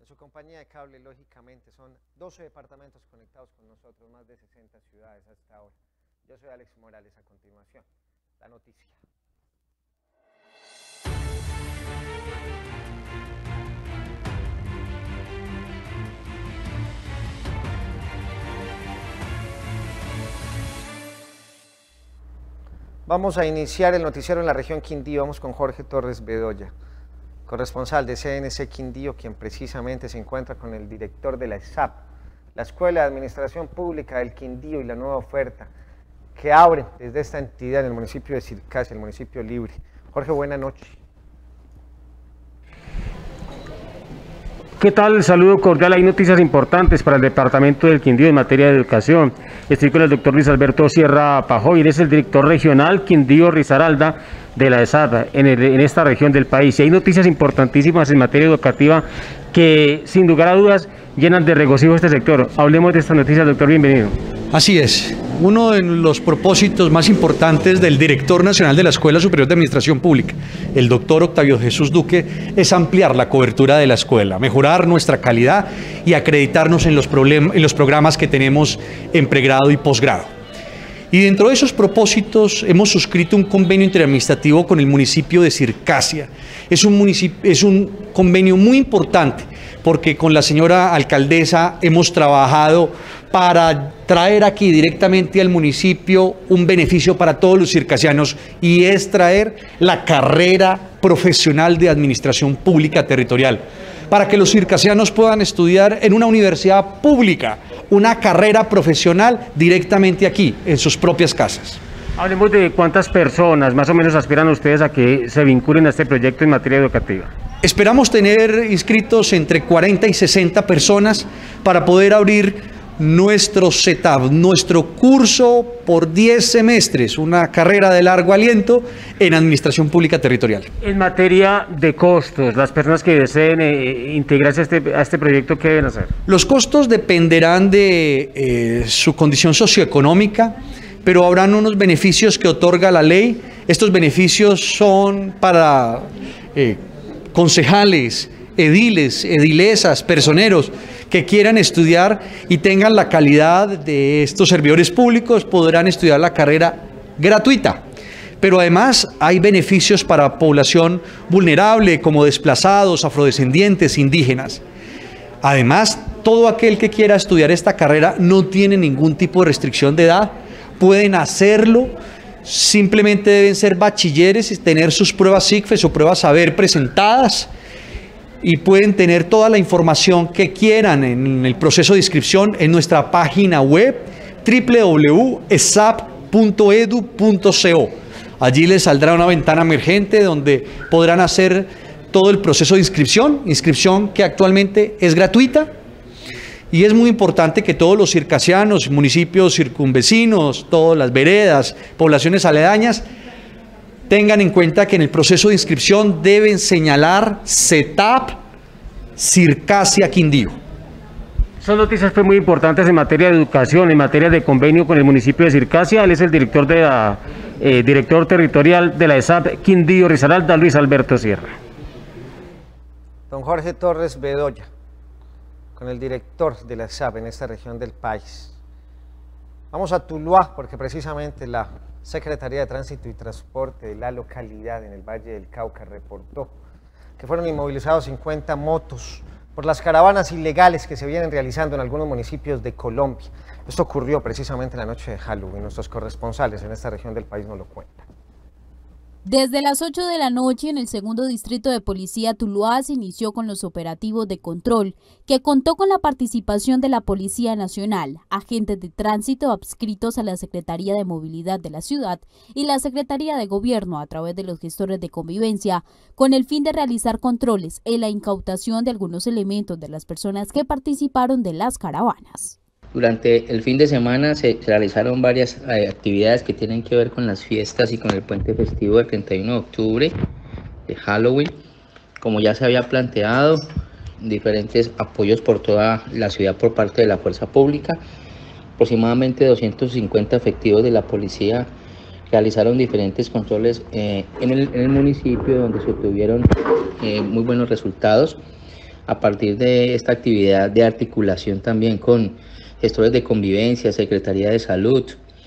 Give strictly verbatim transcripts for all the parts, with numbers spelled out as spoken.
su compañía de cable, lógicamente, son doce departamentos conectados con nosotros, más de sesenta ciudades hasta ahora. Yo soy Alex Morales. A continuación, la noticia. Vamos a iniciar el noticiero en la región Quindío. Vamos con Jorge Torres Bedoya, corresponsal de C N C Quindío, quien precisamente se encuentra con el director de la E S A P, la Escuela de Administración Pública del Quindío, y la nueva oferta que abre desde esta entidad en el municipio de Circasia, el municipio libre. Jorge, buena noche. ¿Qué tal? Saludo cordial. Hay noticias importantes para el departamento del Quindío en materia de educación. Estoy con el doctor Luis Alberto Sierra Pajoy, él es el director regional Quindío Risaralda de la E S A P en, el, en esta región del país. Y hay noticias importantísimas en materia educativa que, sin lugar a dudas, llenan de regocijo este sector. Hablemos de estas noticias, doctor, bienvenido. Así es. Uno de los propósitos más importantes del director nacional de la Escuela Superior de Administración Pública, el doctor Octavio Jesús Duque, es ampliar la cobertura de la escuela, mejorar nuestra calidad y acreditarnos en los, problem- en los programas que tenemos en pregrado y posgrado. Y dentro de esos propósitos hemos suscrito un convenio interadministrativo con el municipio de Circasia. Es un, municipio, es un convenio muy importante porque con la señora alcaldesa hemos trabajado para traer aquí directamente al municipio un beneficio para todos los circasianos, y es traer la carrera profesional de administración pública territorial, para que los circasianos puedan estudiar en una universidad pública una carrera profesional directamente aquí, en sus propias casas. Hablemos de cuántas personas más o menos aspiran ustedes a que se vinculen a este proyecto en materia educativa. Esperamos tener inscritos entre cuarenta y sesenta personas para poder abrir nuestro setup, nuestro curso por diez semestres, una carrera de largo aliento en Administración Pública Territorial. En materia de costos, las personas que deseen eh, integrarse a este, a este proyecto, ¿qué deben hacer? Los costos dependerán de eh, su condición socioeconómica, pero habrán unos beneficios que otorga la ley. Estos beneficios son para eh, concejales, ediles, edilesas, personeros que quieran estudiar y tengan la calidad de estos servidores públicos, podrán estudiar la carrera gratuita. Pero además hay beneficios para población vulnerable como desplazados, afrodescendientes, indígenas. Además, todo aquel que quiera estudiar esta carrera no tiene ningún tipo de restricción de edad, pueden hacerlo. Simplemente deben ser bachilleres y tener sus pruebas I C F E S o pruebas saber presentadas, y pueden tener toda la información que quieran en el proceso de inscripción en nuestra página web doble u doble u doble u punto esap punto edu punto co. Allí les saldrá una ventana emergente donde podrán hacer todo el proceso de inscripción, inscripción que actualmente es gratuita. Y es muy importante que todos los circasianos, municipios circunvecinos, todas las veredas, poblaciones aledañas, tengan en cuenta que en el proceso de inscripción deben señalar setup Circasia Quindío. Son noticias pues, muy importantes en materia de educación, en materia de convenio con el municipio de Circasia. Él es el director, de la, eh, director territorial de la E S A P Quindío Risaralda, Luis Alberto Sierra. Don Jorge Torres Bedoya, con el director de la E S A P en esta región del país. Vamos a Tuluá, porque precisamente la Secretaría de Tránsito y Transporte de la localidad en el Valle del Cauca reportó que fueron inmovilizados cincuenta motos por las caravanas ilegales que se vienen realizando en algunos municipios de Colombia. Esto ocurrió precisamente en la noche de Halloween. Nuestros corresponsales en esta región del país nos lo cuentan. Desde las ocho de la noche en el segundo distrito de policía Tuluá se inició con los operativos de control, que contó con la participación de la Policía Nacional, agentes de tránsito adscritos a la Secretaría de Movilidad de la ciudad y la Secretaría de Gobierno a través de los gestores de convivencia, con el fin de realizar controles en la incautación de algunos elementos de las personas que participaron de las caravanas. Durante el fin de semana se realizaron varias eh, actividades que tienen que ver con las fiestas y con el puente festivo del treinta y uno de octubre, de Halloween. Como ya se había planteado, diferentes apoyos por toda la ciudad por parte de la fuerza pública. Aproximadamente doscientos cincuenta efectivos de la policía realizaron diferentes controles eh, en, el, en el municipio, donde se obtuvieron eh, muy buenos resultados. a partir de esta actividad de articulación también con gestores de convivencia, Secretaría de Salud,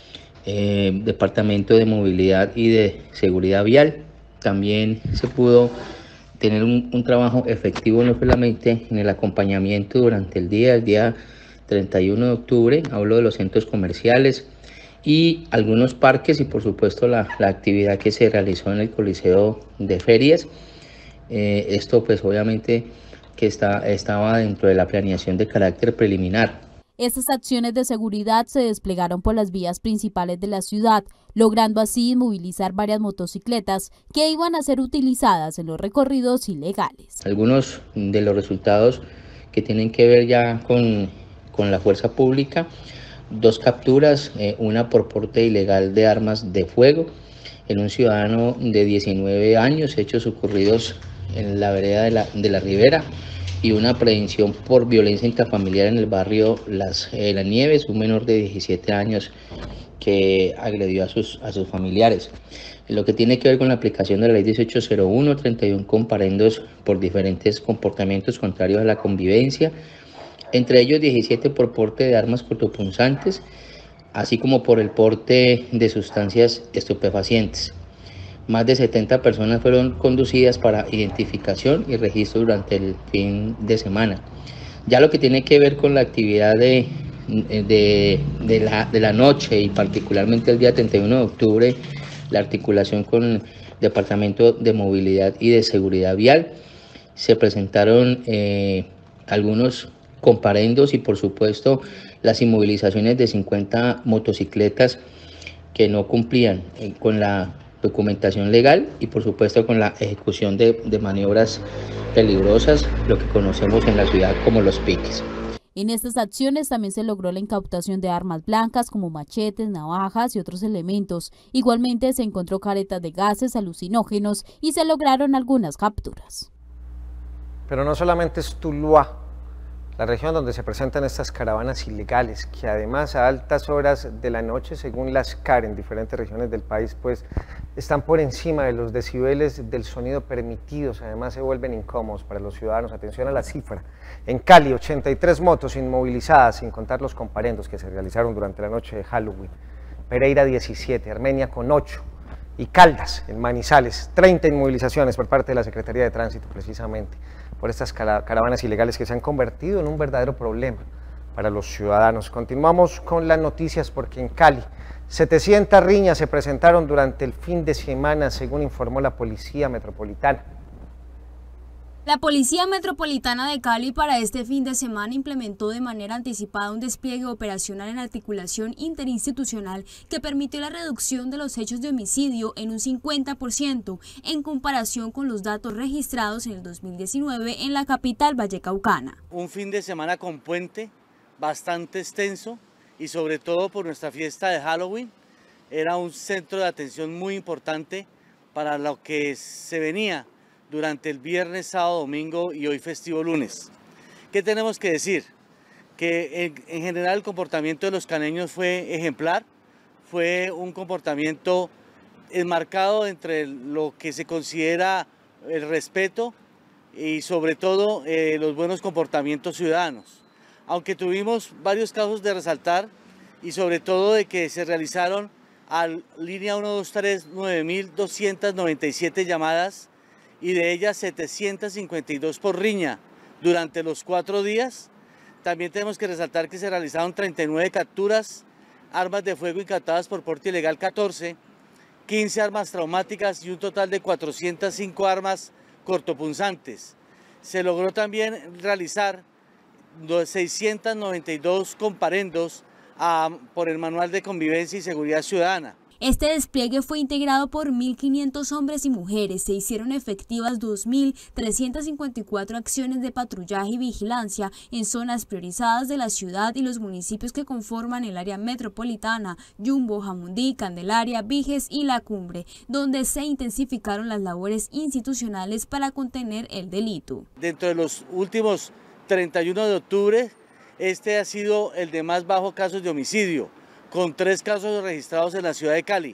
eh, Departamento de Movilidad y de Seguridad Vial, también se pudo tener un, un trabajo efectivo no solamente en el acompañamiento durante el día, el día treinta y uno de octubre, hablo de los centros comerciales y algunos parques y por supuesto la, la actividad que se realizó en el Coliseo de Ferias. Eh, esto pues obviamente que está, estaba dentro de la planeación de carácter preliminar. Estas acciones de seguridad se desplegaron por las vías principales de la ciudad, logrando así inmovilizar varias motocicletas que iban a ser utilizadas en los recorridos ilegales. Algunos de los resultados que tienen que ver ya con, con la fuerza pública, dos capturas, eh, una por porte ilegal de armas de fuego en un ciudadano de diecinueve años, hechos ocurridos en la vereda de la, de la Ribera, y una aprehensión por violencia intrafamiliar en el barrio Las, eh, Las Nieves, un menor de diecisiete años que agredió a sus, a sus familiares. En lo que tiene que ver con la aplicación de la ley dieciocho cero uno, treinta y uno comparendos por diferentes comportamientos contrarios a la convivencia, entre ellos diecisiete por porte de armas cortopunzantes, así como por el porte de sustancias estupefacientes. Más de setenta personas fueron conducidas para identificación y registro durante el fin de semana. Ya lo que tiene que ver con la actividad de, de, de, la, de la noche y particularmente el día treinta y uno de octubre, la articulación con el Departamento de Movilidad y de Seguridad Vial, se presentaron eh, algunos comparendos y por supuesto las inmovilizaciones de cincuenta motocicletas que no cumplían eh, con la documentación legal y por supuesto con la ejecución de, de maniobras peligrosas, lo que conocemos en la ciudad como los piques. En estas acciones también se logró la incautación de armas blancas como machetes, navajas y otros elementos. Igualmente se encontró caretas de gases alucinógenos y se lograron algunas capturas. Pero no solamente es Tuluá la región donde se presentan estas caravanas ilegales, que además a altas horas de la noche, según las C A R en diferentes regiones del país, pues están por encima de los decibeles del sonido permitidos, además se vuelven incómodos para los ciudadanos. Atención a la cifra: en Cali, ochenta y tres motos inmovilizadas, sin contar los comparendos que se realizaron durante la noche de Halloween. Pereira, diecisiete, Armenia con ocho, y Caldas, en Manizales, treinta inmovilizaciones por parte de la Secretaría de Tránsito, precisamente por estas caravanas ilegales que se han convertido en un verdadero problema para los ciudadanos. Continuamos con las noticias porque en Cali, setecientas riñas se presentaron durante el fin de semana, según informó la Policía Metropolitana. La Policía Metropolitana de Cali para este fin de semana implementó de manera anticipada un despliegue operacional en articulación interinstitucional que permitió la reducción de los hechos de homicidio en un cincuenta por ciento en comparación con los datos registrados en el dos mil diecinueve en la capital vallecaucana. Un fin de semana con puente bastante extenso y sobre todo por nuestra fiesta de Halloween. Era un centro de atención muy importante para lo que se venía durante el viernes, sábado, domingo y hoy festivo lunes. ¿Qué tenemos que decir? Que en, en general el comportamiento de los caneños fue ejemplar, fue un comportamiento enmarcado entre lo que se considera el respeto y sobre todo eh, los buenos comportamientos ciudadanos. Aunque tuvimos varios casos de resaltar y sobre todo de que se realizaron a línea uno dos tres nueve mil doscientas noventa y siete llamadas y de ellas setecientas cincuenta y dos por riña durante los cuatro días. También tenemos que resaltar que se realizaron treinta y nueve capturas, armas de fuego incautadas por porte ilegal catorce, quince armas traumáticas y un total de cuatrocientas cinco armas cortopunzantes. Se logró también realizar seiscientos noventa y dos comparendos a, por el Manual de Convivencia y Seguridad Ciudadana. Este despliegue fue integrado por mil quinientos hombres y mujeres. Se hicieron efectivas dos mil trescientas cincuenta y cuatro acciones de patrullaje y vigilancia en zonas priorizadas de la ciudad y los municipios que conforman el área metropolitana, Yumbo, Jamundí, Candelaria, Viges y La Cumbre, donde se intensificaron las labores institucionales para contener el delito. Dentro de los últimos treinta y uno de octubre, este ha sido el de más bajo casos de homicidio, con tres casos registrados en la ciudad de Cali,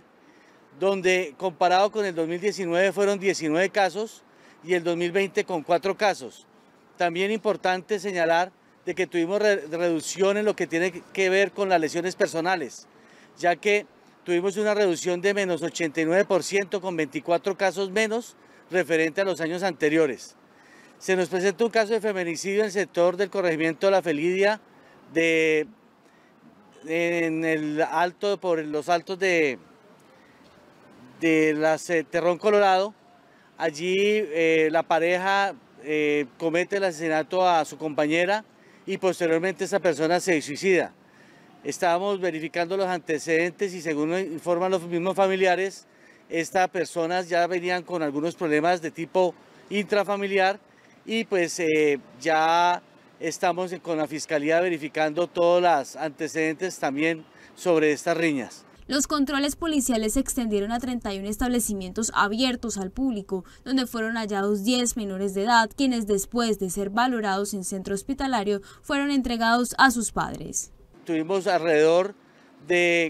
donde comparado con el dos mil diecinueve fueron diecinueve casos y el dos mil veinte con cuatro casos. también importante señalar de que tuvimos re reducción en lo que tiene que ver con las lesiones personales, ya que tuvimos una reducción de menos ochenta y nueve por ciento con veinticuatro casos menos referente a los años anteriores. Se nos presenta un caso de feminicidio en el sector del corregimiento de La Felidia, de, en el alto, por los altos de, de las, eh, Terrón Colorado. Allí eh, la pareja eh, comete el asesinato a su compañera y posteriormente esa persona se suicida. Estábamos verificando los antecedentes y según nos informan los mismos familiares, estas personas ya venían con algunos problemas de tipo intrafamiliar y pues eh, ya estamos con la Fiscalía verificando todos los antecedentes también sobre estas riñas. Los controles policiales se extendieron a treinta y uno establecimientos abiertos al público, donde fueron hallados diez menores de edad, quienes después de ser valorados en centro hospitalario, fueron entregados a sus padres. Tuvimos alrededor de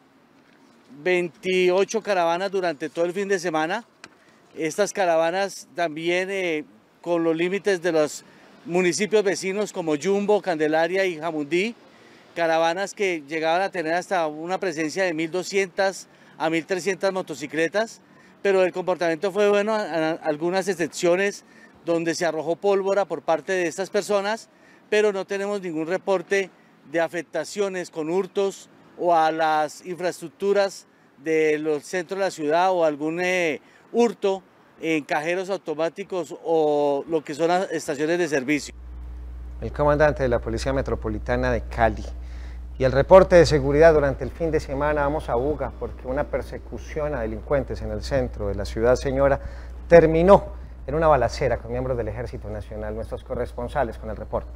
veintiocho caravanas durante todo el fin de semana. Estas caravanas también eh, con los límites de los municipios vecinos como Yumbo, Candelaria y Jamundí, caravanas que llegaban a tener hasta una presencia de mil doscientas a mil trescientas motocicletas, pero el comportamiento fue bueno, a, a, algunas excepciones donde se arrojó pólvora por parte de estas personas, pero no tenemos ningún reporte de afectaciones con hurtos o a las infraestructuras de los centros de la ciudad o algún eh, hurto en cajeros automáticos o lo que son las estaciones de servicio. El comandante de la Policía Metropolitana de Cali. Y el reporte de seguridad durante el fin de semana, vamos a Buga, porque una persecución a delincuentes en el centro de la ciudad, señora, terminó en una balacera con miembros del Ejército Nacional. Nuestros corresponsales con el reporte.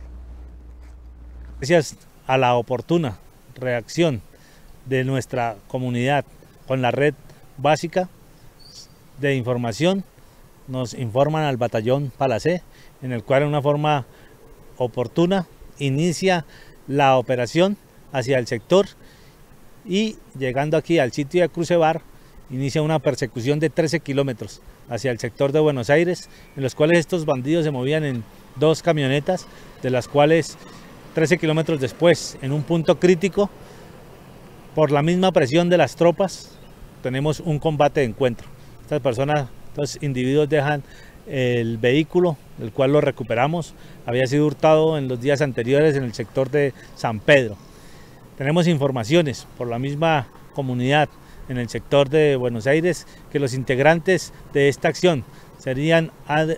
Gracias a la oportuna reacción de nuestra comunidad con la red básica de información, nos informan al batallón Palacé, en el cual de una forma oportuna inicia la operación hacia el sector y llegando aquí al sitio de Crucebar inicia una persecución de trece kilómetros hacia el sector de Buenos Aires, en los cuales estos bandidos se movían en dos camionetas, de las cuales trece kilómetros después, en un punto crítico, por la misma presión de las tropas, tenemos un combate de encuentro. Estas personas, estos individuos dejan el vehículo, el cual lo recuperamos, había sido hurtado en los días anteriores en el sector de San Pedro. Tenemos informaciones por la misma comunidad en el sector de Buenos Aires que los integrantes de esta acción serían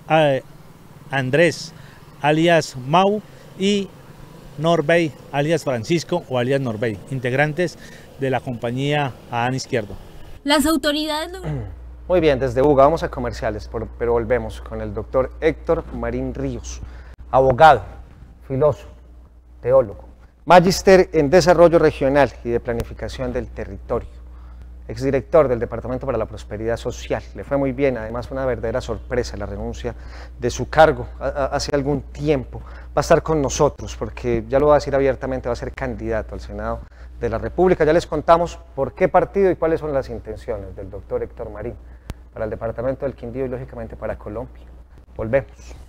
Andrés alias Mau y Norbey alias Francisco o alias Norbey, integrantes de la compañía Adán Izquierdo. Las autoridades... Muy bien, desde Buga vamos a comerciales, pero volvemos con el doctor Héctor Marín Ríos, abogado, filósofo, teólogo, magíster en Desarrollo Regional y de Planificación del Territorio, exdirector del Departamento para la Prosperidad Social. Le fue muy bien, además una verdadera sorpresa la renuncia de su cargo hace algún tiempo. Va a estar con nosotros porque, ya lo voy a decir abiertamente, va a ser candidato al Senado de la República. Ya les contamos por qué partido y cuáles son las intenciones del doctor Héctor Marín para el Departamento del Quindío y lógicamente para Colombia. Volvemos.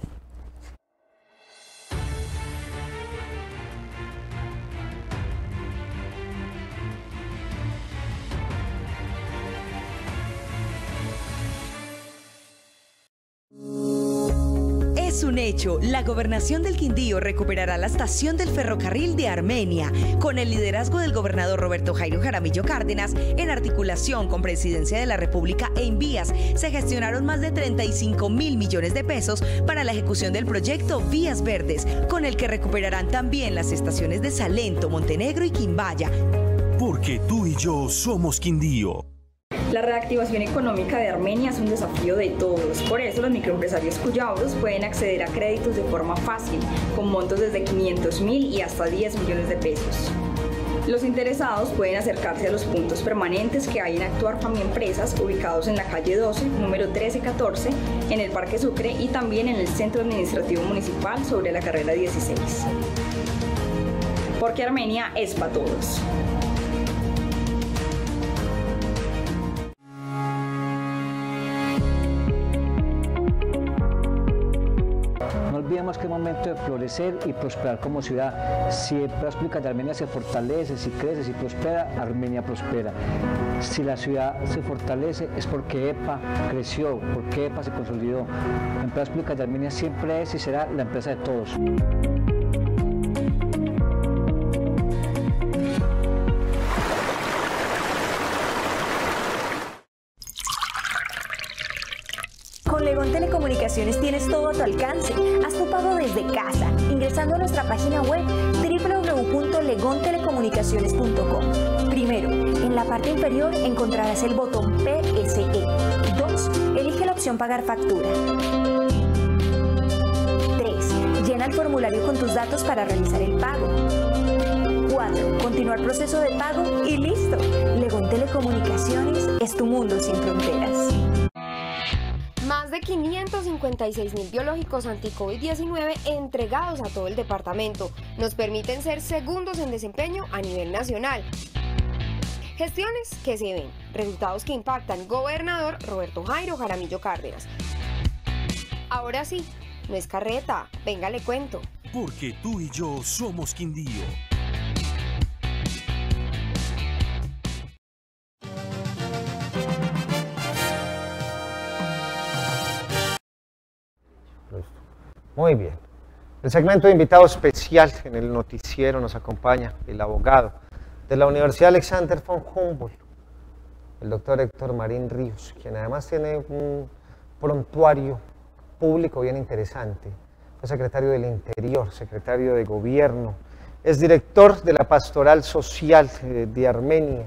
Es un hecho, la gobernación del Quindío recuperará la estación del ferrocarril de Armenia, con el liderazgo del gobernador Roberto Jairo Jaramillo Cárdenas, en articulación con Presidencia de la República e Invías. Se gestionaron más de treinta y cinco mil millones de pesos para la ejecución del proyecto Vías Verdes, con el que recuperarán también las estaciones de Salento, Montenegro y Quimbaya. Porque tú y yo somos Quindío. La reactivación económica de Armenia es un desafío de todos, por eso los microempresarios cuyabros pueden acceder a créditos de forma fácil, con montos desde quinientos mil y hasta diez millones de pesos. Los interesados pueden acercarse a los puntos permanentes que hay en Actuar Fami Empresas, ubicados en la calle doce, número trece catorce, en el Parque Sucre y también en el Centro Administrativo Municipal sobre la carrera dieciséis. Porque Armenia es para todos. olvidemos que es momento de florecer y prosperar como ciudad. Si Empresas Públicas de Armenia se fortalece, si crece, si prospera, Armenia prospera. Si la ciudad se fortalece es porque E P A creció, porque E P A se consolidó. Empresas Públicas de Armenia siempre es y será la empresa de todos. Con Legón Telecomunicaciones tienes todo a tu alcance. Haz tu pago desde casa, ingresando a nuestra página web doble u doble u doble u punto legón telecomunicaciones punto com. Primero, en la parte inferior encontrarás el botón P S E. dos. Elige la opción Pagar factura. tres. Llena el formulario con tus datos para realizar el pago. cuatro. Continuar proceso de pago y listo. Legón Telecomunicaciones es tu mundo sin fronteras. Más de quinientos cincuenta y seis mil biológicos anti-COVID diecinueve entregados a todo el departamento nos permiten ser segundos en desempeño a nivel nacional. Gestiones que se ven, resultados que impactan. Gobernador Roberto Jairo Jaramillo Cárdenas. Ahora sí, no es carreta, venga le cuento. Porque tú y yo somos Quindío. Muy bien. El segmento de invitado especial en el noticiero nos acompaña el abogado de la Universidad Alexander von Humboldt, el doctor Héctor Marín Ríos, quien además tiene un prontuario público bien interesante. Fue secretario del Interior, secretario de Gobierno, es director de la Pastoral Social de Armenia.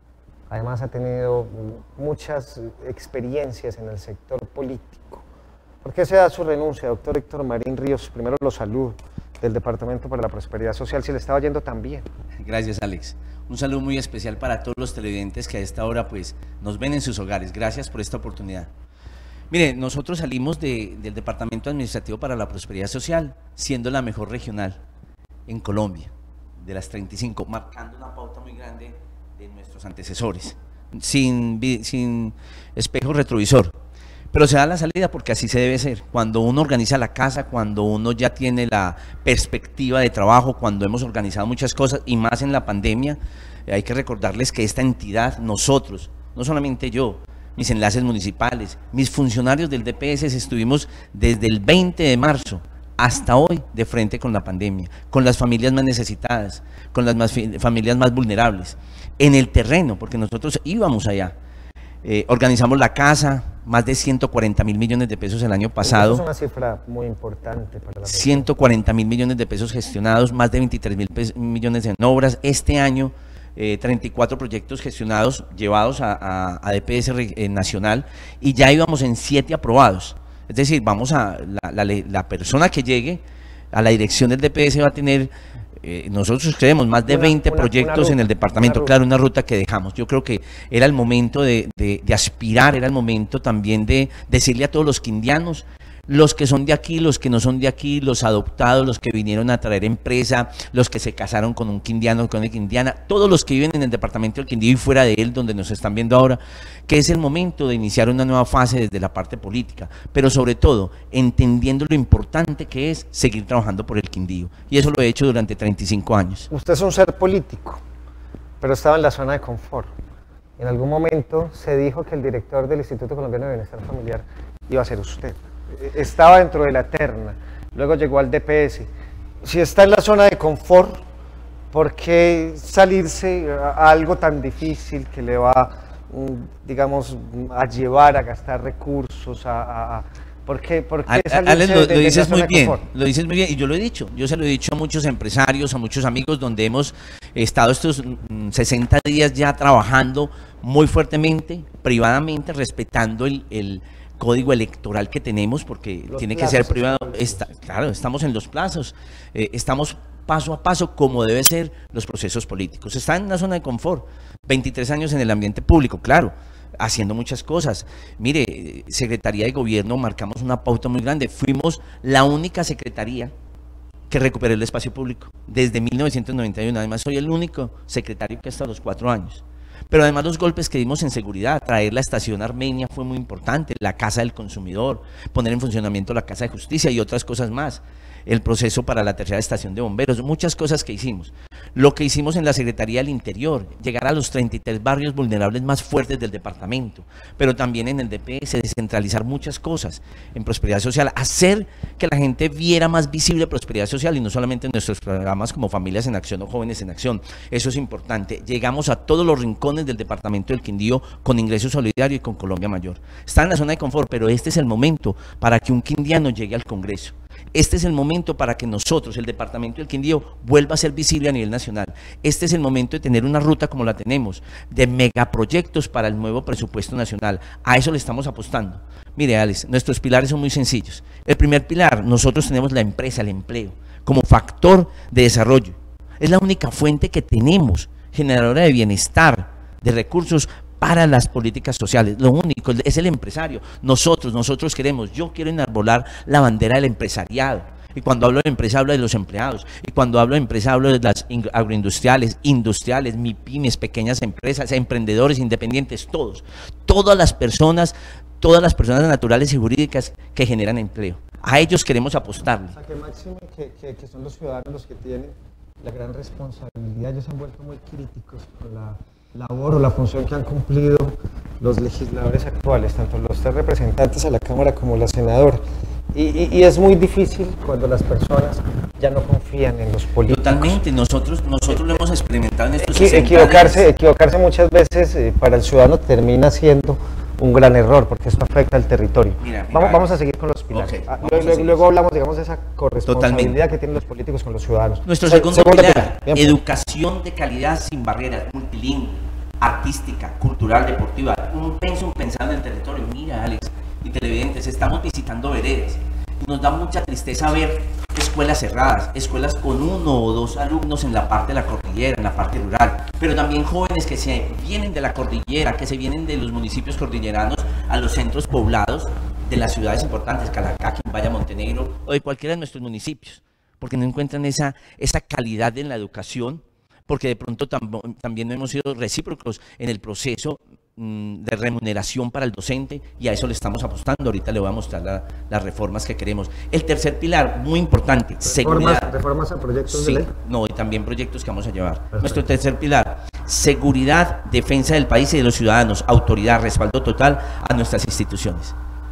Además ha tenido muchas experiencias en el sector político. ¿Por qué se da su renuncia, doctor Héctor Marín Ríos? Primero lo saludo del Departamento para la Prosperidad Social, si le estaba yendo tan bien. Gracias, Alex. Un saludo muy especial para todos los televidentes que a esta hora pues, nos ven en sus hogares. Gracias por esta oportunidad. Mire, nosotros salimos de, del Departamento Administrativo para la Prosperidad Social, siendo la mejor regional en Colombia, de las treinta y cinco, marcando una pauta muy grande de nuestros antecesores, sin, sin espejo retrovisor. Pero se da la salida porque así se debe ser. Cuando uno organiza la casa, cuando uno ya tiene la perspectiva de trabajo, cuando hemos organizado muchas cosas y más en la pandemia, eh, hay que recordarles que esta entidad, nosotros, no solamente yo, mis enlaces municipales, mis funcionarios del D P S, estuvimos desde el veinte de marzo hasta hoy de frente con la pandemia, con las familias más necesitadas, con las más familias más vulnerables, en el terreno, porque nosotros íbamos allá. Eh, organizamos la casa, más de ciento cuarenta mil millones de pesos el año pasado. Eso es una cifra muy importante para la ciento cuarenta mil millones de pesos gestionados, más de veintitrés mil millones en obras. Este año, eh, treinta y cuatro proyectos gestionados, llevados a, a, a D P S eh, nacional, y ya íbamos en siete aprobados. Es decir, vamos a la, la, la persona que llegue a la dirección del D P S va a tener... Eh, nosotros creemos más de una, veinte una, proyectos una ruta, en el departamento, una claro, una ruta que dejamos. Yo creo que era el momento de, de, de aspirar, era el momento también de decirle a todos los quindianos, los que son de aquí, los que no son de aquí, los adoptados, los que vinieron a traer empresa, los que se casaron con un quindiano, con una quindiana, todos los que viven en el departamento del Quindío y fuera de él, donde nos están viendo ahora, que es el momento de iniciar una nueva fase desde la parte política, pero sobre todo entendiendo lo importante que es seguir trabajando por el Quindío, y eso lo he hecho durante treinta y cinco años. Usted es un ser político, pero estaba en la zona de confort. En algún momento se dijo que el director del Instituto Colombiano de Bienestar Familiar iba a ser usted. Estaba dentro de la terna, luego llegó al D P S. Si está en la zona de confort, ¿por qué salirse a algo tan difícil que le va, digamos, a llevar a gastar recursos? A, a, a, ¿Por qué, por qué salirse Ale, lo, de, lo de dices muy bien, confort? lo dices muy bien, y yo lo he dicho, yo se lo he dicho a muchos empresarios, a muchos amigos, donde hemos estado estos sesenta días ya trabajando muy fuertemente, privadamente, respetando el... el código electoral que tenemos, porque los tiene que ser privado. Está, claro, estamos en los plazos, eh, estamos paso a paso como debe ser los procesos políticos. Está en una zona de confort, veintitrés años en el ambiente público, claro, haciendo muchas cosas. Mire, Secretaría de Gobierno, marcamos una pauta muy grande, fuimos la única secretaría que recuperó el espacio público desde mil novecientos noventa y uno, además soy el único secretario que ha estado los cuatro años. Pero además los golpes que dimos en seguridad, traer la estación Armenia fue muy importante, la Casa del Consumidor, poner en funcionamiento la Casa de Justicia y otras cosas más. El proceso para la tercera estación de bomberos, muchas cosas que hicimos. Lo que hicimos en la Secretaría del Interior, llegar a los treinta y tres barrios vulnerables más fuertes del departamento, pero también en el D P S, descentralizar muchas cosas en prosperidad social, hacer que la gente viera más visible prosperidad social y no solamente en nuestros programas como Familias en Acción o Jóvenes en Acción. Eso es importante. Llegamos a todos los rincones del departamento del Quindío con Ingreso Solidario y con Colombia Mayor. Está en la zona de confort, pero este es el momento para que un quindiano llegue al Congreso. Este es el momento para que nosotros, el departamento del Quindío, vuelva a ser visible a nivel nacional. Este es el momento de tener una ruta como la tenemos, de megaproyectos para el nuevo presupuesto nacional. A eso le estamos apostando. Mire, Alex, nuestros pilares son muy sencillos. El primer pilar, nosotros tenemos la empresa, el empleo, como factor de desarrollo. Es la única fuente que tenemos, generadora de bienestar, de recursos para las políticas sociales. Lo único es el empresario. Nosotros, nosotros queremos, yo quiero enarbolar la bandera del empresariado. Y cuando hablo de empresa hablo de los empleados. Y cuando hablo de empresa hablo de las agroindustriales, industriales, MIPYMES, pequeñas empresas, emprendedores, independientes, todos. Todas las personas, todas las personas naturales y jurídicas que generan empleo. A ellos queremos apostarle. O sea, que máximo que, que, que son los ciudadanos los que tienen la gran responsabilidad. Ellos se han vuelto muy críticos con la labor o la función que han cumplido los legisladores actuales, tanto los tres representantes a la Cámara como la senadora. Y, y, y es muy difícil cuando las personas ya no confían en los políticos. Totalmente, nosotros, nosotros lo hemos experimentado en estos Equi sesenta equivocarse, años. equivocarse muchas veces eh, para el ciudadano termina siendo un gran error, porque esto afecta al territorio. Mira, mira, vamos, vamos a seguir con los pilares. Okay, ah, luego, luego, luego hablamos, digamos, de esa corresponsabilidad Totalmente. que tienen los políticos con los ciudadanos. Nuestro Se segundo, segundo pilar, pilar. educación de calidad sin barreras, multilingüe, artística, cultural, deportiva, un pensum pensando en el territorio. Mira, Alex y televidentes, estamos visitando veredas y nos da mucha tristeza ver escuelas cerradas, escuelas con uno o dos alumnos en la parte de la cordillera, en la parte rural, pero también jóvenes que se vienen de la cordillera, que se vienen de los municipios cordilleranos a los centros poblados de las ciudades importantes, Calacá, Quimbaya, Montenegro o de cualquiera de nuestros municipios, porque no encuentran esa, esa calidad en la educación, porque de pronto tam también no hemos sido recíprocos en el proceso mmm, de remuneración para el docente, y a eso le estamos apostando. Ahorita le voy a mostrar la, las reformas que queremos. El tercer pilar, muy importante, ¿Reformas, seguridad. reformas a proyectos Sí, de ley? no, y también proyectos que vamos a llevar. Perfecto. Nuestro tercer pilar, seguridad, defensa del país y de los ciudadanos, autoridad, respaldo total a nuestras instituciones.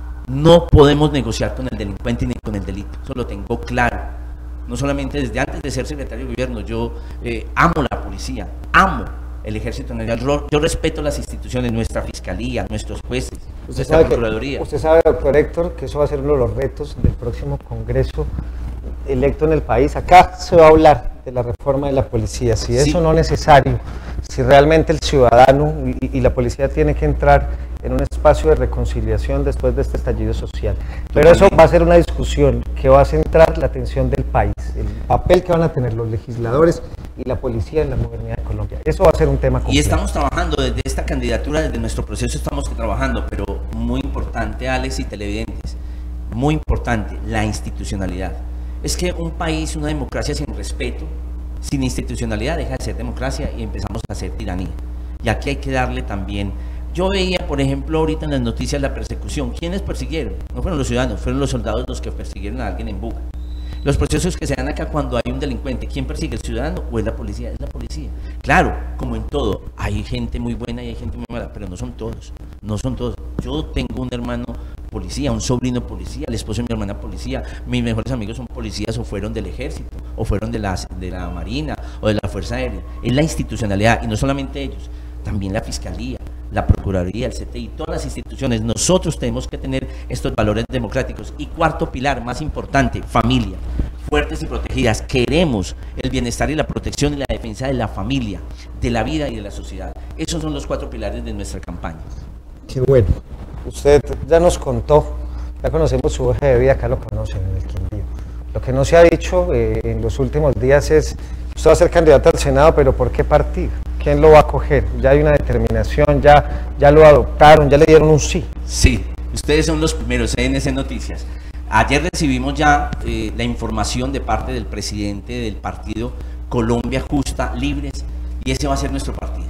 No podemos negociar con el delincuente ni con el delito, eso lo tengo claro. No solamente desde antes de ser secretario de gobierno, yo eh, amo la policía, amo el ejército nacional, yo, yo respeto las instituciones, nuestra fiscalía, nuestros jueces, Usted nuestra sabe, procuraduría. que, usted sabe, doctor Héctor, que eso va a ser uno de los retos del próximo Congreso electo en el país. Acá se va a hablar de la reforma de la policía, si es Sí. o no necesario, si realmente el ciudadano y, y la policía tiene que entrar en un espacio de reconciliación después de este estallido social. Pero eso va a ser una discusión que va a centrar la atención del país, el papel que van a tener los legisladores y la policía en la modernidad de Colombia. Eso va a ser un tema complejo. Y estamos trabajando desde esta candidatura, desde nuestro proceso estamos trabajando, pero muy importante, Alex y televidentes, muy importante, la institucionalidad. Es que un país, una democracia sin respeto, sin institucionalidad, deja de ser democracia y empezamos a hacer tiranía. Y aquí hay que darle también. Yo veía, por ejemplo, ahorita en las noticias la persecución. ¿Quiénes persiguieron? No fueron los ciudadanos, fueron los soldados los que persiguieron a alguien en Buga. Los procesos que se dan acá cuando hay un delincuente, ¿quién persigue, el ciudadano o es la policía? Es la policía. Claro, como en todo, hay gente muy buena y hay gente muy mala, pero no son todos, no son todos. Yo tengo un hermano policía, un sobrino policía, el esposo de mi hermana policía, mis mejores amigos son policías o fueron del ejército, o fueron de la, de la marina, o de la fuerza aérea. Es la institucionalidad, y no solamente ellos, también la fiscalía, la Procuraduría, el C T I, todas las instituciones. Nosotros tenemos que tener estos valores democráticos. Y cuarto pilar, más importante, familia, fuertes y protegidas. Queremos el bienestar y la protección y la defensa de la familia, de la vida y de la sociedad. Esos son los cuatro pilares de nuestra campaña. Qué bueno. Usted ya nos contó, ya conocemos su hoja de vida, acá lo conocen en el Quindío. Lo que no se ha dicho eh, en los últimos días es, usted va a ser candidato al Senado, pero ¿por qué partido? ¿Quién lo va a acoger? Ya hay una determinación, ya, ya lo adoptaron, ya le dieron un sí. Sí, ustedes son los primeros, C N C Noticias. Ayer recibimos ya eh, la información de parte del presidente del partido Colombia Justa, Libres, y ese va a ser nuestro partido.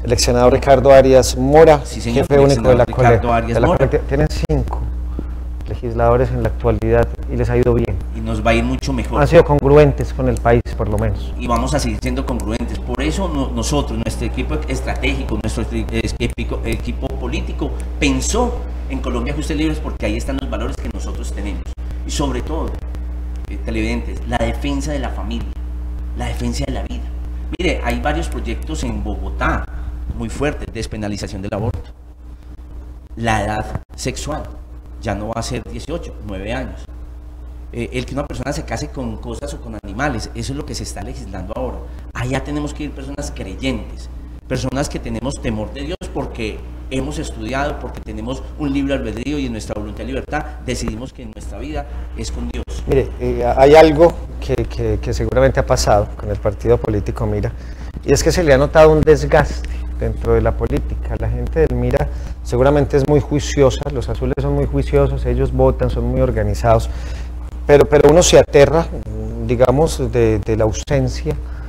el ex senador Ricardo Arias Mora, sí, señor, jefe único de la, Ricardo Arias de la Mora. Tienen cinco legisladores en la actualidad y les ha ido bien. Y nos va a ir mucho mejor. Han sido congruentes con el país, por lo menos. Y vamos a seguir siendo congruentes. Por eso no, nosotros, nuestro equipo estratégico, nuestro equipo, equipo político, pensó en Colombia Justos y Libres, porque ahí están los valores que nosotros tenemos. Y sobre todo, eh, televidentes, la defensa de la familia, la defensa de la vida. Mire, hay varios proyectos en Bogotá muy fuertes: despenalización del aborto, la edad sexual, ya no va a ser dieciocho, nueve años. Eh, el que una persona se case con cosas o con animales, eso es lo que se está legislando ahora. Allá tenemos que ir personas creyentes, personas que tenemos temor de Dios porque hemos estudiado, porque tenemos un libre albedrío y en nuestra voluntad y libertad decidimos que nuestra vida es con Dios. Mire, eh, hay algo que, que, que seguramente ha pasado con el partido político Mira, y es que se le ha notado un desgaste dentro de la política. La gente del Mira seguramente es muy juiciosa, los azules son muy juiciosos, ellos votan, son muy organizados, pero, pero uno se aterra, digamos, de, de la ausencia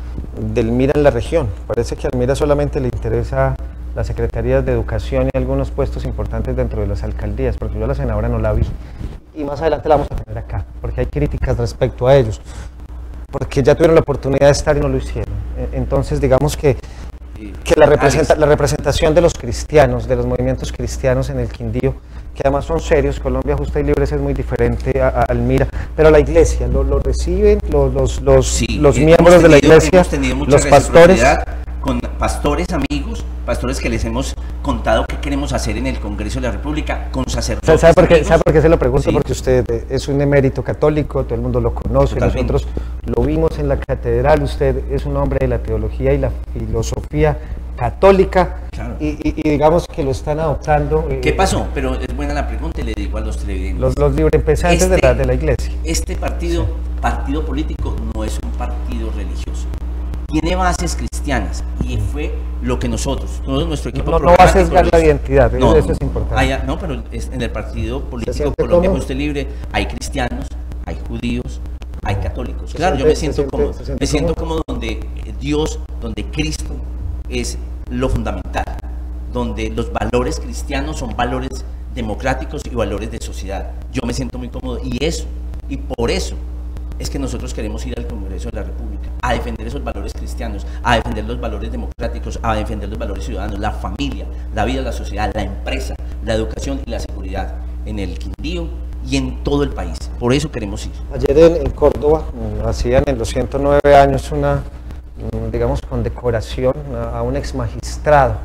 del Mira en la región. Parece que al Mira solamente le interesa las secretarías de educación y algunos puestos importantes dentro de las alcaldías, porque yo a la senadora no la vi, y más adelante la vamos a tener acá, porque hay críticas respecto a ellos, porque ya tuvieron la oportunidad de estar y no lo hicieron. Entonces, digamos que que la, representa, la representación de los cristianos, de los movimientos cristianos en el Quindío, que además son serios, Colombia Justa y Libres es muy diferente a, a, al Mira, pero la iglesia lo, lo reciben, los, los, los, sí, los miembros tenido, de la iglesia, los pastores. Con pastores amigos, pastores que les hemos contado qué queremos hacer en el Congreso de la República, con sacerdotes. ¿Sabe por qué, ¿sabe por qué se lo pregunto? Sí. Porque usted es un emérito católico, todo el mundo lo conoce, totalmente. Nosotros lo vimos en la catedral, usted es un hombre de la teología y la filosofía católica, claro. y, y, y digamos que lo están adoptando. ¿Qué pasó? Pero es buena la pregunta y le digo a los televidentes. Los, los librepensantes este, de, la, de la iglesia. Este partido, sí. partido político, no es un partido religioso. Tiene bases cristianas y fue lo que nosotros, todo nuestro equipo... No, no va a sesgar la identidad, no, eso no, es importante. Hay, no, pero es, en el partido político Colombia Justa y Libre hay cristianos, hay judíos, hay católicos. Claro, yo me siento cómodo, me siento cómodo donde Dios, donde Cristo es lo fundamental, donde los valores cristianos son valores democráticos y valores de sociedad. Yo me siento muy cómodo y eso, y por eso es que nosotros queremos ir al Congreso de la República a defender esos valores cristianos, a defender los valores democráticos, a defender los valores ciudadanos, la familia, la vida, la sociedad, la empresa, la educación y la seguridad en el Quindío y en todo el país. Por eso queremos ir. Ayer en, en Córdoba hacían en los ciento nueve años una, digamos, condecoración a, a un ex magistrado,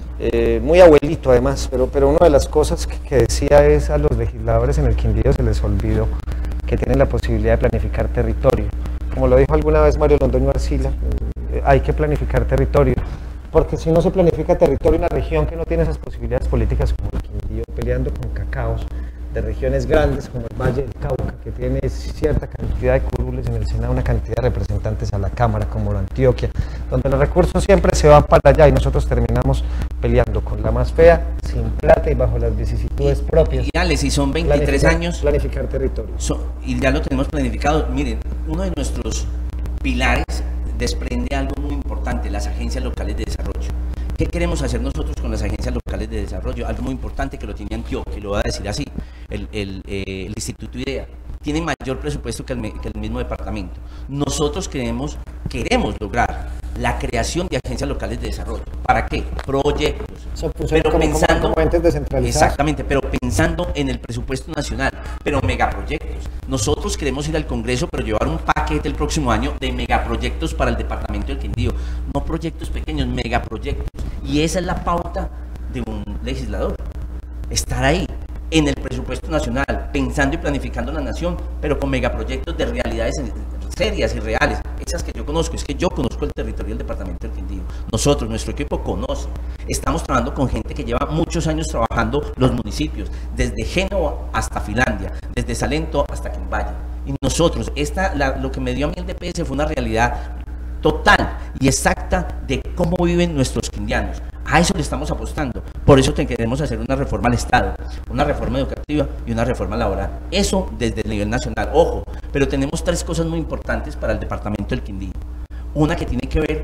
eh, muy abuelito además, pero, pero una de las cosas que, que decía es a los legisladores en el Quindío se les olvidó que tienen la posibilidad de planificar territorio. Como lo dijo alguna vez Mario Londoño Arcila, eh, hay que planificar territorio, porque si no se planifica territorio en una región que no tiene esas posibilidades políticas como el Quindío, peleando con cacaos de regiones grandes como el Valle del Cauca, que tiene cierta cantidad de curules en el Senado, una cantidad de representantes a la Cámara como la Antioquia, donde los recursos siempre se van para allá y nosotros terminamos peleando con la más fea, sin plata y bajo las vicisitudes propias. Y dale, si son veintitrés planificar, años... Planificar territorio. So, y ya lo tenemos planificado. Miren, uno de nuestros pilares desprende algo muy importante, las agencias locales de desarrollo. ¿Qué queremos hacer nosotros con las agencias locales de desarrollo? Algo muy importante que lo tiene Antioquia, que lo voy a decir así, el, el, eh, el Instituto IDEA. Tiene mayor presupuesto que el, que el mismo departamento. Nosotros queremos, queremos lograr la creación de agencias locales de desarrollo. ¿Para qué? Proyectos. So, pues, pero como, pensando, como exactamente, pero pensando en el presupuesto nacional, pero megaproyectos. Nosotros queremos ir al Congreso, pero llevar un paquete el próximo año de megaproyectos para el departamento del Quindío. No proyectos pequeños, megaproyectos. Y esa es la pauta de un legislador. Estar ahí en el presupuesto nacional, pensando y planificando la nación, pero con megaproyectos de realidades serias y reales, esas que yo conozco. Es que yo conozco el territorio del departamento del Quindío. Nosotros, nuestro equipo conoce. Estamos trabajando con gente que lleva muchos años trabajando los municipios, desde Génova hasta Finlandia, desde Salento hasta Quimbaya. Y nosotros, esta, la, lo que me dio a mí el D P S fue una realidad total y exacta de cómo viven nuestros quindianos. A eso le estamos apostando. Por eso queremos hacer una reforma al Estado, una reforma educativa y una reforma laboral. Eso desde el nivel nacional. Ojo, pero tenemos tres cosas muy importantes para el departamento del Quindío. Una que tiene que ver con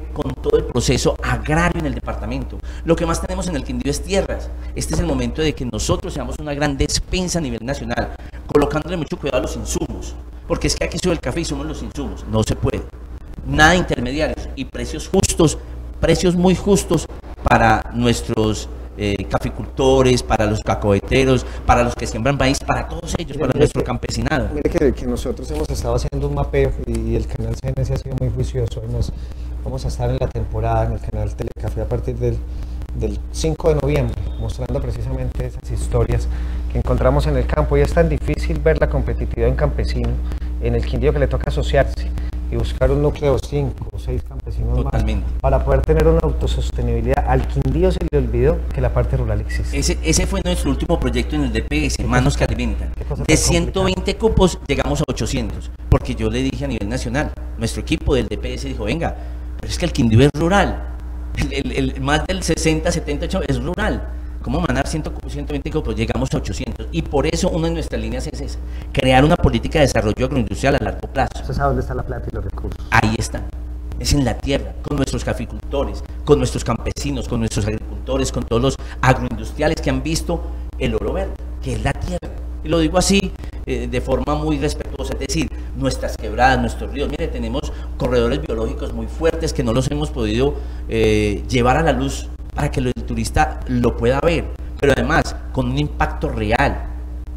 todo el proceso agrario en el departamento. Lo que más tenemos en el Quindío es tierras. Este es el momento de que nosotros seamos una gran despensa a nivel nacional, colocándole mucho cuidado a los insumos, porque es que aquí sube el café y somos los insumos, no se puede. Nada de intermediarios y precios justos, precios muy justos para nuestros eh, caficultores, para los cacahueteros, para los que siembran maíz, para todos ellos, para nuestro campesinado. Mire que, que nosotros hemos estado haciendo un mapeo y, y el canal C N C ha sido muy juicioso. Hemos, vamos a estar en la temporada en el canal Telecafé a partir del, del cinco de noviembre, mostrando precisamente esas historias que encontramos en el campo. Y es tan difícil ver la competitividad en campesino, en el Quindío, que le toca asociarse y buscar un núcleo de cinco o seis campesinos Totalmente. más para poder tener una autosostenibilidad. Al Quindío se le olvidó que la parte rural existe. Ese, ese fue nuestro último proyecto en el D P S, Manos que Alimentan. De ciento veinte cupos llegamos a ochocientos, porque yo le dije a nivel nacional, nuestro equipo del D P S dijo, venga, pero es que el Quindío es rural, el, el, el, más del sesenta, setenta es rural. ¿Cómo mandar ciento veinte cupos? Llegamos a ochocientos. Y por eso una de nuestras líneas es esa, crear una política de desarrollo agroindustrial a largo plazo. ¿Usted sabe dónde está la plata y los recursos? Ahí está. Es en la tierra, con nuestros caficultores, con nuestros campesinos, con nuestros agricultores, con todos los agroindustriales que han visto el oro verde, que es la tierra. Y lo digo así, eh, de forma muy respetuosa, es decir, nuestras quebradas, nuestros ríos. Mire, tenemos corredores biológicos muy fuertes que no los hemos podido eh, llevar a la luz para que el turista lo pueda ver, pero además con un impacto real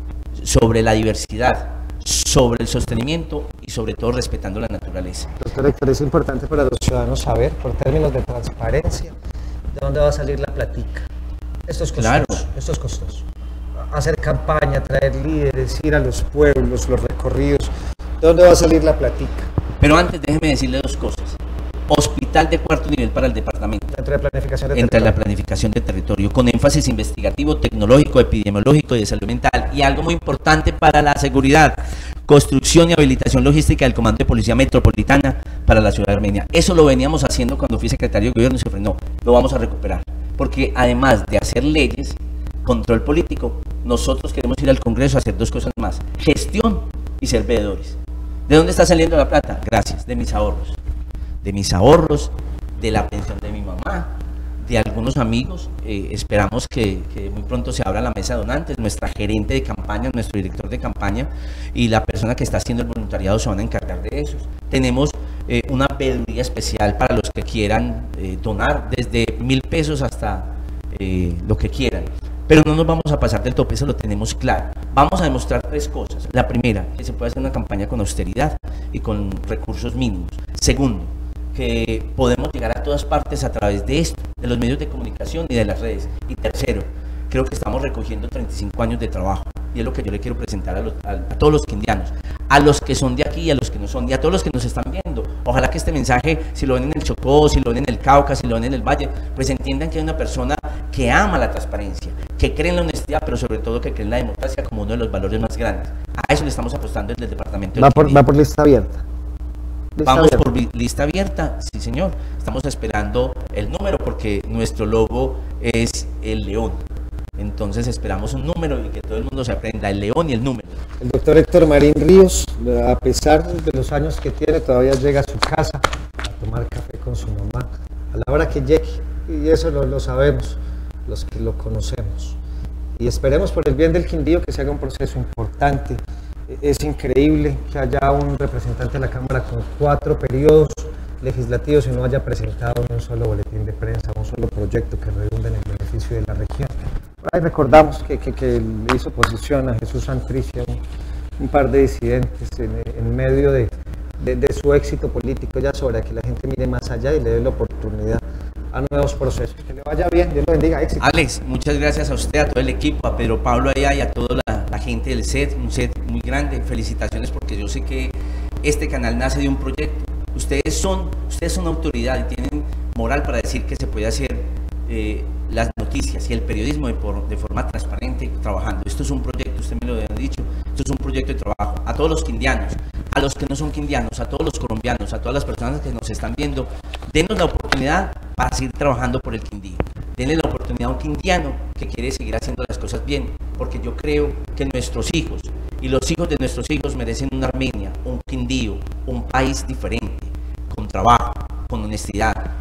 sobre la diversidad, sobre el sostenimiento y sobre todo respetando la naturaleza. Doctor Héctor, es importante para los ciudadanos saber, por términos de transparencia, de dónde va a salir la platica. Esto es costoso, claro. Esto es costoso. Hacer campaña, traer líderes, ir a los pueblos, los recorridos, ¿de dónde va a salir la platica? Pero antes déjeme decirle dos cosas. Hospital de cuarto nivel para el departamento. Entre la planificación de Entre la planificación de territorio, con énfasis investigativo, tecnológico, epidemiológico y de salud mental. Y algo muy importante para la seguridad, construcción y habilitación logística del Comando de Policía Metropolitana para la ciudad de Armenia. Eso lo veníamos haciendo cuando fui secretario de gobierno y se frenó. Lo vamos a recuperar. Porque además de hacer leyes, control político, nosotros queremos ir al Congreso a hacer dos cosas más: gestión y ser veedores. ¿De dónde está saliendo la plata? Gracias, de mis ahorros. de mis ahorros, de la pensión de mi mamá, de algunos amigos. Eh, esperamos que, que muy pronto se abra la mesa de donantes. Nuestra gerente de campaña, nuestro director de campaña y la persona que está haciendo el voluntariado se van a encargar de eso. Tenemos eh, una veeduría especial para los que quieran eh, donar, desde mil pesos hasta eh, lo que quieran. Pero no nos vamos a pasar del tope, eso lo tenemos claro. Vamos a demostrar tres cosas. La primera, que se puede hacer una campaña con austeridad y con recursos mínimos. Segundo, que podemos llegar a todas partes a través de esto, de los medios de comunicación y de las redes. Y tercero, creo que estamos recogiendo treinta y cinco años de trabajo, y es lo que yo le quiero presentar a, los, a, a todos los quindianos, a los que son de aquí y a los que no son, y a todos los que nos están viendo. Ojalá que este mensaje, si lo ven en el Chocó, si lo ven en el Cauca, si lo ven en el Valle, pues entiendan que hay una persona que ama la transparencia, que cree en la honestidad, pero sobre todo que cree en la democracia como uno de los valores más grandes. A eso le estamos apostando desde el departamento. Va por, va por lista abierta. Lista Vamos abierta. por lista abierta, sí señor. Estamos esperando el número porque nuestro logo es el león. Entonces esperamos un número y que todo el mundo se aprenda el león y el número. El doctor Héctor Marín Ríos, a pesar de los años que tiene, todavía llega a su casa a tomar café con su mamá a la hora que llegue, y eso lo, lo sabemos los que lo conocemos. Y esperemos por el bien del Quindío que se haga un proceso importante. Es increíble que haya un representante de la Cámara con cuatro periodos legislativos y no haya presentado un solo boletín de prensa, un solo proyecto que redunde en el beneficio de la región. Por ahí recordamos que, que, que le hizo oposición a Jesús Santricia, un, un par de disidentes en, en medio de, de, de su éxito político. Ya es hora que la gente mire más allá y le dé la oportunidad a nuevos procesos. Que le vaya bien, Dios lo bendiga, éxito. Alex, muchas gracias a usted, a todo el equipo, a Pedro Pablo allá y a toda la, la gente del set, un set muy grande. Felicitaciones porque yo sé que este canal nace de un proyecto. Ustedes son, ustedes son autoridad y tienen moral para decir que se puede hacer eh, las noticias y el periodismo de, por, de forma transparente trabajando. Esto es un proyecto, usted me lo había dicho, esto es un proyecto de trabajo. A todos los quindianos, a los que no son quindianos, a todos los colombianos, a todas las personas que nos están viendo, denos la oportunidad para seguir trabajando por el Quindío. Denle la oportunidad a un quindiano que quiere seguir haciendo las cosas bien, porque yo creo que nuestros hijos y los hijos de nuestros hijos merecen una Armenia, un Quindío, un país diferente, con trabajo, con honestidad,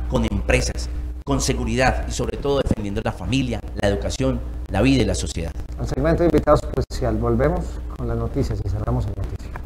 con empresas, con seguridad y sobre todo defendiendo la familia, la educación, la vida y la sociedad. Al segmento de invitados especial, volvemos con las noticias y cerramos el noticiero.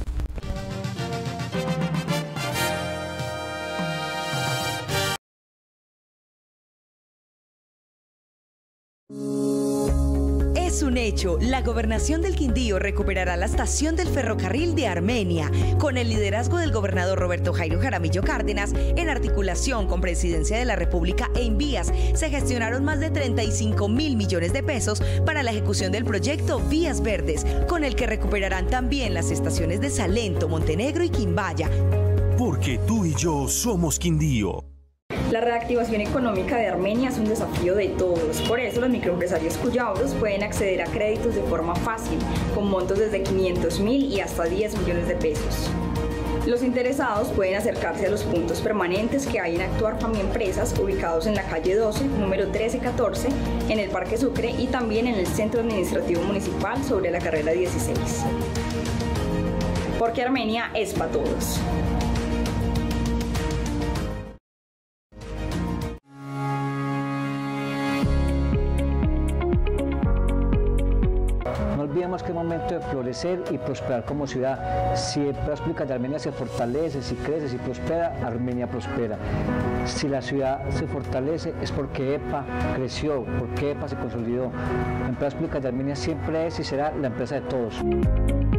Es un hecho, la gobernación del Quindío recuperará la estación del ferrocarril de Armenia. Con el liderazgo del gobernador Roberto Jairo Jaramillo Cárdenas, en articulación con Presidencia de la República e Invías, se gestionaron más de treinta y cinco mil millones de pesos para la ejecución del proyecto Vías Verdes, con el que recuperarán también las estaciones de Salento, Montenegro y Quimbaya. Porque tú y yo somos Quindío. La reactivación económica de Armenia es un desafío de todos, por eso los microempresarios cuyabros pueden acceder a créditos de forma fácil, con montos desde quinientos mil y hasta diez millones de pesos. Los interesados pueden acercarse a los puntos permanentes que hay en Actuar Fami Empresas, ubicados en la calle doce, número trece catorce, en el Parque Sucre y también en el Centro Administrativo Municipal sobre la carrera dieciséis. Porque Armenia es para todos. No olvidemos que es momento de florecer y prosperar como ciudad. Si la plaza pública de Armenia se fortalece, si crece, si prospera, Armenia prospera. Si la ciudad se fortalece es porque EPA creció, porque EPA se consolidó. La plaza pública de Armenia siempre es y será la empresa de todos.